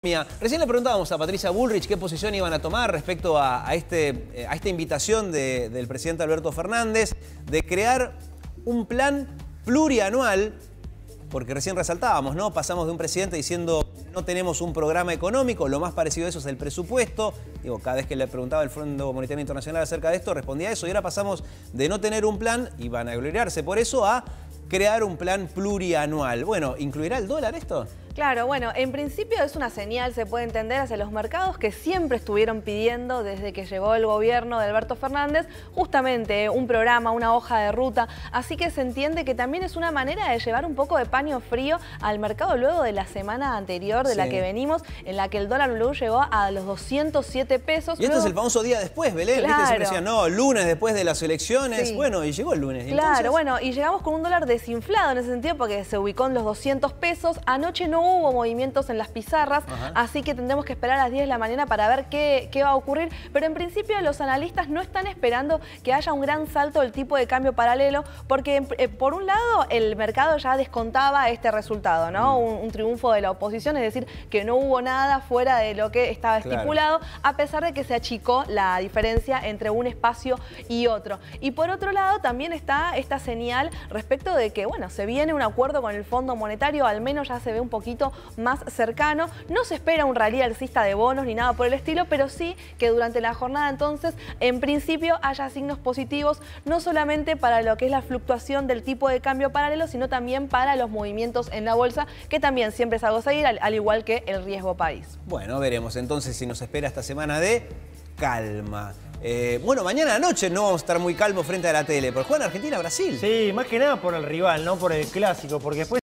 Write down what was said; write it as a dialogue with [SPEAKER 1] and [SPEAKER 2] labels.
[SPEAKER 1] Recién le preguntábamos a Patricia Bullrich qué posición iban a tomar respecto a esta invitación del presidente Alberto Fernández de crear un plan plurianual, porque recién resaltábamos, ¿no? Pasamos de un presidente diciendo no tenemos un programa económico, lo más parecido a eso es el presupuesto. Digo, cada vez que le preguntaba el Fondo Monetario Internacional acerca de esto, respondía eso. Y ahora pasamos de no tener un plan, y van a gloriarse por eso, a crear un plan plurianual. Bueno, ¿incluirá el dólar esto?
[SPEAKER 2] Claro, bueno, en principio es una señal, se puede entender, hacia los mercados que siempre estuvieron pidiendo desde que llegó el gobierno de Alberto Fernández justamente un programa, una hoja de ruta. Así que se entiende que también es una manera de llevar un poco de paño frío al mercado luego de la semana anterior de la que venimos, en la que el dólar blue llegó a los 207 pesos.
[SPEAKER 1] Y este es el famoso día después, Belén.
[SPEAKER 2] Claro.
[SPEAKER 1] ¿Viste? Siempre decían, no, lunes después de las elecciones. Sí. Bueno, y llegó el lunes.
[SPEAKER 2] Claro,
[SPEAKER 1] entonces...
[SPEAKER 2] bueno, y llegamos con un dólar desinflado en ese sentido porque se ubicó en los 200 pesos. Anoche no hubo movimientos en las pizarras, así que tendremos que esperar a las 10 de la mañana para ver qué va a ocurrir. Pero en principio los analistas no están esperando que haya un gran salto del tipo de cambio paralelo, porque por un lado el mercado ya descontaba este resultado, ¿no? Un triunfo de la oposición, es decir, que no hubo nada fuera de lo que estaba estipulado, a pesar de que se achicó la diferencia entre un espacio y otro. Y por otro lado también está esta señal respecto de que, bueno, se viene un acuerdo con el Fondo Monetario, al menos ya se ve un poquito más cercano. No se espera un rally alcista de bonos ni nada por el estilo, pero sí que durante la jornada entonces, en principio, haya signos positivos, no solamente para lo que es la fluctuación del tipo de cambio paralelo, sino también para los movimientos en la bolsa, que también siempre es algo a seguir, al igual que el riesgo país.
[SPEAKER 1] Bueno, veremos entonces si nos espera esta semana de calma. Bueno, mañana a la noche no vamos a estar muy calmos frente a la tele, porque juegan Argentina-Brasil.
[SPEAKER 3] Sí, más que nada por el rival, no por el clásico, porque después